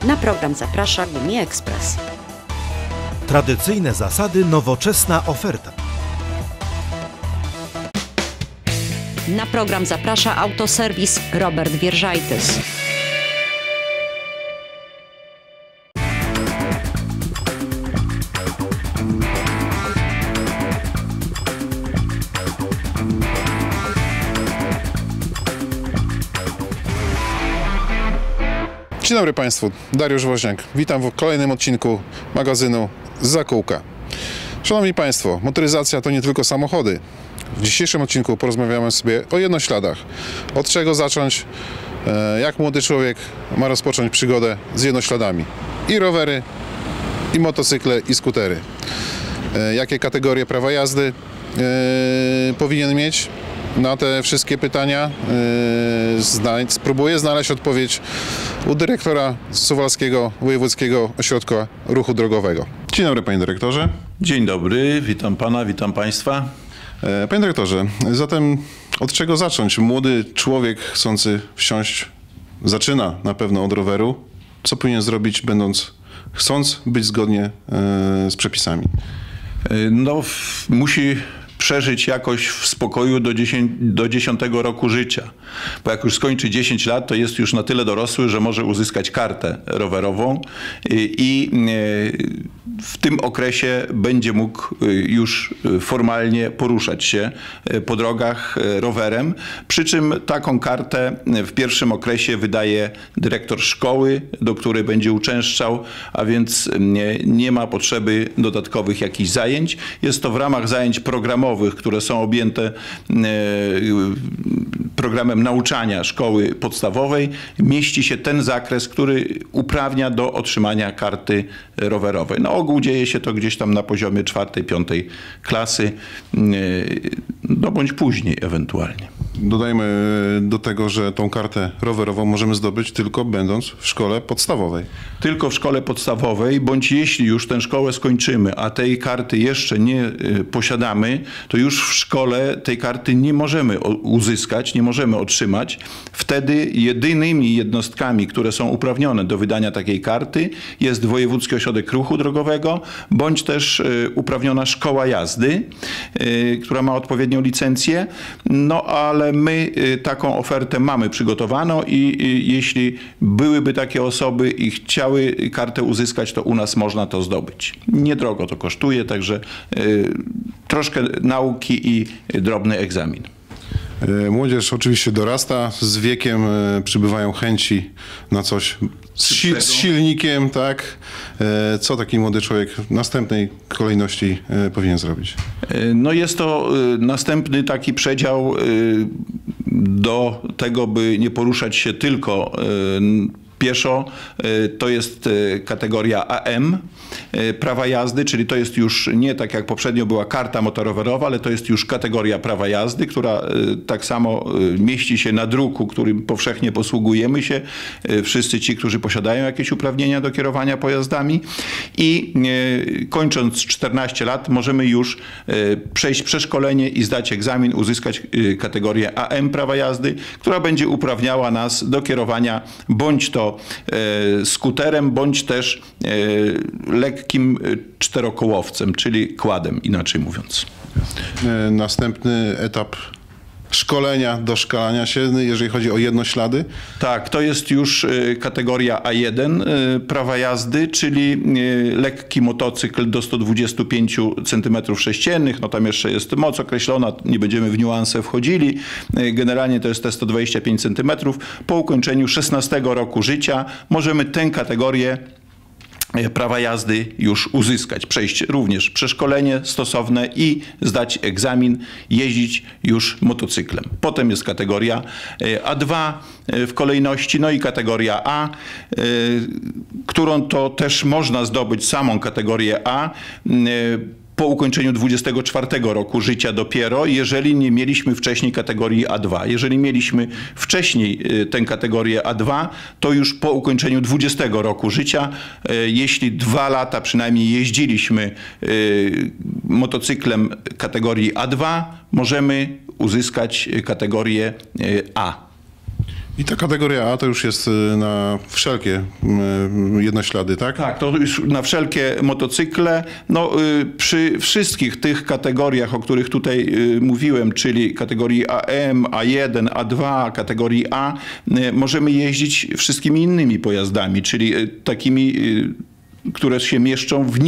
Na program zaprasza Gumi Express. Tradycyjne zasady, nowoczesna oferta. Na program zaprasza autoserwis Robert Wierżajtys. Dzień dobry Państwu, Dariusz Woźniak. Witam w kolejnym odcinku magazynu Zza Kółka. Szanowni Państwo, motoryzacja to nie tylko samochody. W dzisiejszym odcinku porozmawiamy sobie o jednośladach. Od czego zacząć, jak młody człowiek ma rozpocząć przygodę z jednośladami. I rowery, i motocykle, i skutery. Jakie kategorie prawa jazdy powinien mieć? Na te wszystkie pytania spróbuję znaleźć odpowiedź u dyrektora Suwalskiego Wojewódzkiego Ośrodka Ruchu Drogowego. Dzień dobry, panie dyrektorze. Dzień dobry, witam pana, witam państwa. Panie dyrektorze, zatem od czego zacząć? Młody człowiek chcący wsiąść zaczyna na pewno od roweru. Co powinien zrobić, chcąc być zgodnie z przepisami? No, musi przeżyć jakoś w spokoju do 10 roku życia. Bo jak już skończy 10 lat, to jest już na tyle dorosły, że może uzyskać kartę rowerową i w tym okresie będzie mógł już formalnie poruszać się po drogach rowerem. Przy czym taką kartę w pierwszym okresie wydaje dyrektor szkoły, do której będzie uczęszczał, a więc nie ma potrzeby dodatkowych jakichś zajęć. Jest to w ramach zajęć programowych, które są objęte programem nauczania szkoły podstawowej, mieści się ten zakres, który uprawnia do otrzymania karty rowerowej. Na ogół dzieje się to gdzieś tam na poziomie 4-5 klasy, no bądź później ewentualnie. Dodajmy do tego, że tą kartę rowerową możemy zdobyć tylko będąc w szkole podstawowej. Tylko w szkole podstawowej, bądź jeśli już tę szkołę skończymy, a tej karty jeszcze nie posiadamy, to już w szkole tej karty nie możemy uzyskać, nie możemy otrzymać. Wtedy jedynymi jednostkami, które są uprawnione do wydania takiej karty, jest Wojewódzki Ośrodek Ruchu Drogowego, bądź też uprawniona szkoła jazdy, która ma odpowiednią licencję. No ale my taką ofertę mamy przygotowaną i jeśli byłyby takie osoby i chciały kartę uzyskać, to u nas można to zdobyć. Niedrogo to kosztuje, także troszkę nauki i drobny egzamin. Młodzież oczywiście dorasta, z wiekiem przybywają chęci na coś z silnikiem, tak? Co taki młody człowiek w następnej kolejności powinien zrobić? No jest to następny taki przedział do tego, by nie poruszać się tylko pieszo. To jest kategoria AM prawa jazdy, czyli to jest już nie tak jak poprzednio była karta motorowerowa, ale to jest już kategoria prawa jazdy, która tak samo mieści się na druku, którym powszechnie posługujemy się. Wszyscy ci, którzy posiadają jakieś uprawnienia do kierowania pojazdami i kończąc 14 lat możemy już przejść przeszkolenie i zdać egzamin, uzyskać kategorię AM prawa jazdy, która będzie uprawniała nas do kierowania bądź to skuterem, bądź też lekkim czterokołowcem, czyli quadem, inaczej mówiąc. Następny etap szkolenia, doszkalania się, jeżeli chodzi o jednoślady? Tak, to jest już kategoria A1 prawa jazdy, czyli lekki motocykl do 125 cm3. No tam jeszcze jest moc określona, nie będziemy w niuanse wchodzili. Generalnie to jest te 125 cm. Po ukończeniu 16 roku życia możemy tę kategorię prawa jazdy już uzyskać, przejść również przeszkolenie stosowne i zdać egzamin, jeździć już motocyklem. Potem jest kategoria A2 w kolejności, no i kategoria A, którą to też można zdobyć samą kategorię A po ukończeniu 24 roku życia dopiero, jeżeli nie mieliśmy wcześniej kategorii A2. Jeżeli mieliśmy wcześniej tę kategorię A2, to już po ukończeniu 20 roku życia, jeśli 2 lata przynajmniej jeździliśmy motocyklem kategorii A2, możemy uzyskać kategorię A. I ta kategoria A to już jest na wszelkie jednoślady, tak? Tak, to już na wszelkie motocykle. No, przy wszystkich tych kategoriach, o których tutaj mówiłem, czyli kategorii AM, A1, A2, kategorii A, możemy jeździć wszystkimi innymi pojazdami, czyli takimi, które się mieszczą w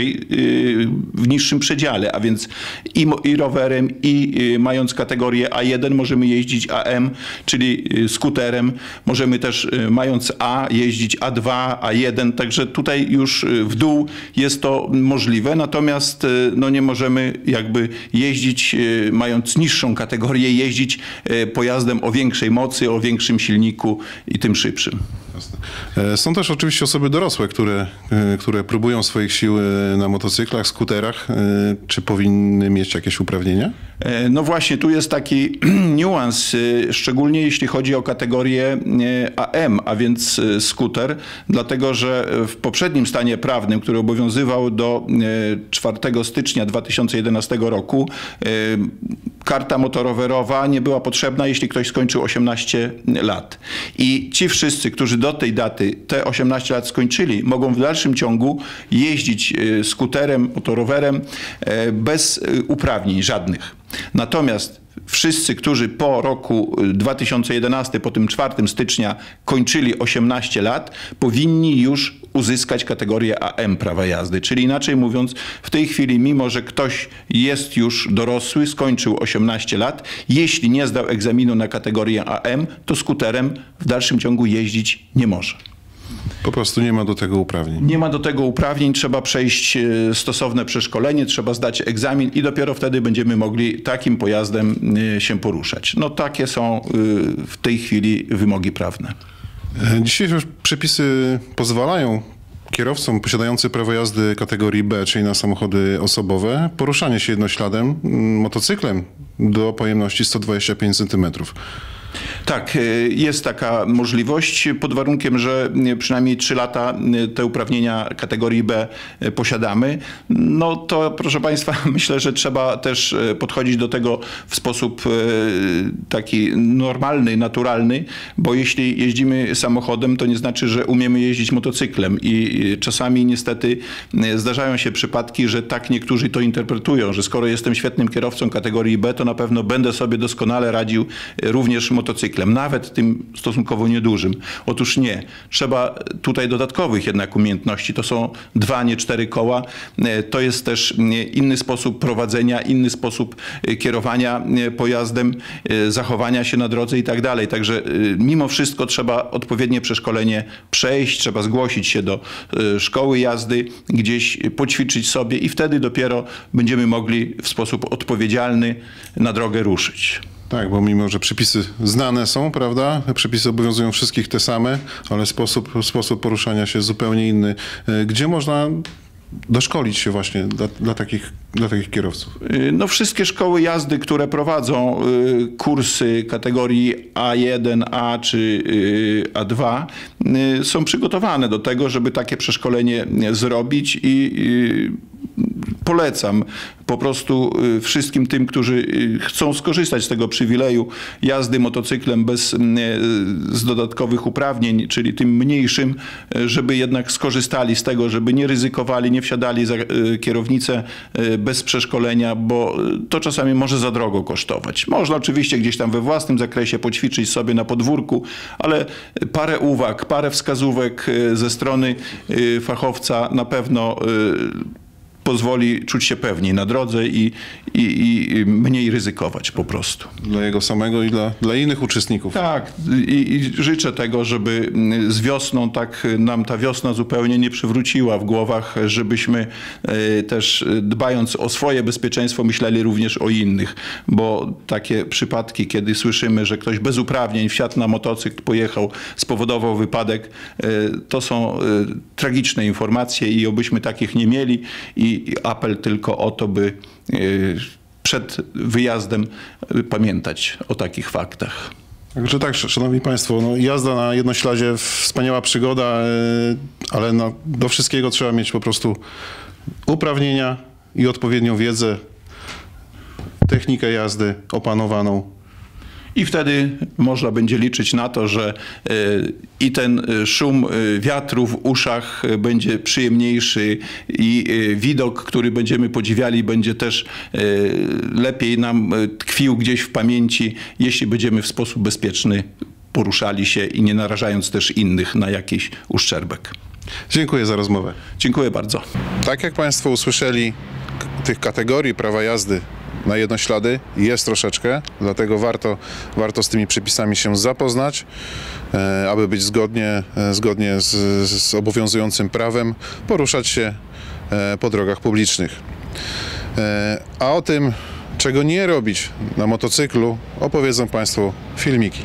niższym przedziale, a więc i rowerem, i mając kategorię A1 możemy jeździć AM, czyli skuterem. Możemy też, mając A, jeździć A2, A1, także tutaj już w dół jest to możliwe, natomiast no, nie możemy jakby jeździć, mając niższą kategorię, jeździć pojazdem o większej mocy, o większym silniku i tym szybszym. Są też oczywiście osoby dorosłe, które próbują swoich sił na motocyklach, skuterach. Czy powinny mieć jakieś uprawnienia? No właśnie, tu jest taki niuans, szczególnie jeśli chodzi o kategorię AM, a więc skuter, dlatego że w poprzednim stanie prawnym, który obowiązywał do 4 stycznia 2011 roku, karta motorowerowa nie była potrzebna, jeśli ktoś skończył 18 lat. I ci wszyscy, którzy do tej daty te 18 lat skończyli, mogą w dalszym ciągu jeździć skuterem, motorowerem bez uprawnień żadnych. Natomiast wszyscy, którzy po roku 2011, po tym 4 stycznia kończyli 18 lat, powinni już uzyskać kategorię AM prawa jazdy. Czyli inaczej mówiąc, w tej chwili, mimo że ktoś jest już dorosły, skończył 18 lat, jeśli nie zdał egzaminu na kategorię AM, to skuterem w dalszym ciągu jeździć nie może. Po prostu nie ma do tego uprawnień. Nie ma do tego uprawnień, trzeba przejść stosowne przeszkolenie, trzeba zdać egzamin i dopiero wtedy będziemy mogli takim pojazdem się poruszać. No takie są w tej chwili wymogi prawne. Dzisiejsze przepisy pozwalają kierowcom posiadającym prawo jazdy kategorii B, czyli na samochody osobowe, poruszanie się jednośladem, motocyklem do pojemności 125 cm. Tak, jest taka możliwość pod warunkiem, że przynajmniej 3 lata te uprawnienia kategorii B posiadamy. No to proszę Państwa, myślę, że trzeba też podchodzić do tego w sposób taki normalny, naturalny, bo jeśli jeździmy samochodem, to nie znaczy, że umiemy jeździć motocyklem i czasami niestety zdarzają się przypadki, że tak niektórzy to interpretują, że skoro jestem świetnym kierowcą kategorii B, to na pewno będę sobie doskonale radził również motocyklem, nawet tym stosunkowo niedużym. Otóż nie. Trzeba tutaj dodatkowych jednak umiejętności. To są 2, nie 4 koła. To jest też inny sposób prowadzenia, inny sposób kierowania pojazdem, zachowania się na drodze i tak dalej. Także mimo wszystko trzeba odpowiednie przeszkolenie przejść, trzeba zgłosić się do szkoły jazdy, gdzieś poćwiczyć sobie i wtedy dopiero będziemy mogli w sposób odpowiedzialny na drogę ruszyć. Tak, bo mimo, że przepisy znane są, prawda? Przepisy obowiązują wszystkich te same, ale sposób poruszania się jest zupełnie inny. Gdzie można doszkolić się właśnie dla takich kierowców? No wszystkie szkoły jazdy, które prowadzą kursy kategorii A1, A czy A2 są przygotowane do tego, żeby takie przeszkolenie zrobić i polecam po prostu wszystkim tym, którzy chcą skorzystać z tego przywileju jazdy motocyklem z dodatkowych uprawnień, czyli tym mniejszym, żeby jednak skorzystali z tego, żeby nie ryzykowali, nie wsiadali za kierownicę bez przeszkolenia, bo to czasami może za drogo kosztować. Można oczywiście gdzieś tam we własnym zakresie poćwiczyć sobie na podwórku, ale parę uwag, parę wskazówek ze strony fachowca na pewno pozwoli czuć się pewniej na drodze i mniej ryzykować po prostu. Dla jego samego i dla innych uczestników. Tak, i życzę tego, żeby z wiosną tak nam ta wiosna zupełnie nie przywróciła w głowach, żebyśmy też dbając o swoje bezpieczeństwo myśleli również o innych, bo takie przypadki, kiedy słyszymy, że ktoś bez uprawnień wsiadł na motocykl, pojechał, spowodował wypadek, to są tragiczne informacje i obyśmy takich nie mieli i apel tylko o to, by przed wyjazdem pamiętać o takich faktach. Także tak, szanowni państwo, no, jazda na jednośladzie wspaniała przygoda, ale no, do wszystkiego trzeba mieć po prostu uprawnienia i odpowiednią wiedzę, technikę jazdy opanowaną. i wtedy można będzie liczyć na to, że i ten szum wiatru w uszach będzie przyjemniejszy i widok, który będziemy podziwiali, będzie też lepiej nam tkwił gdzieś w pamięci, jeśli będziemy w sposób bezpieczny poruszali się i nie narażając też innych na jakiś uszczerbek. Dziękuję za rozmowę. Dziękuję bardzo. Tak jak Państwo usłyszeli, tych kategorii prawa jazdy na jednoślady jest troszeczkę, dlatego warto z tymi przepisami się zapoznać, aby być zgodnie z obowiązującym prawem, poruszać się po drogach publicznych. A o tym, czego nie robić na motocyklu, opowiedzą Państwu filmiki.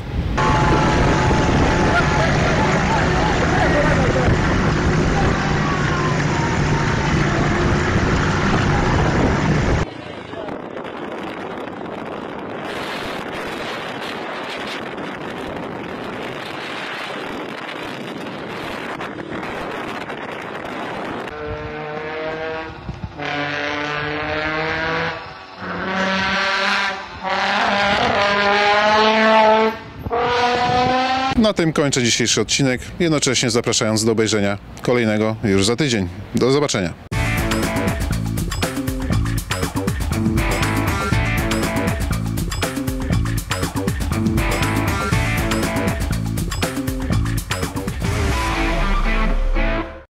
Na tym kończę dzisiejszy odcinek, jednocześnie zapraszając do obejrzenia kolejnego już za tydzień. Do zobaczenia.